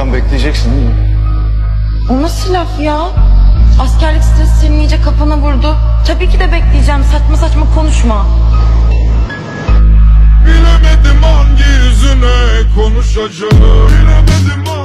yüzden bekleyeceksin değil mi? O nasıl laf ya? Askerlik stresi senin iyice kafana vurdu. Tabii ki de bekleyeceğim. Saçma saçma konuşma. Bilemedim hangi yüzüne konuşacağım. Bilemedim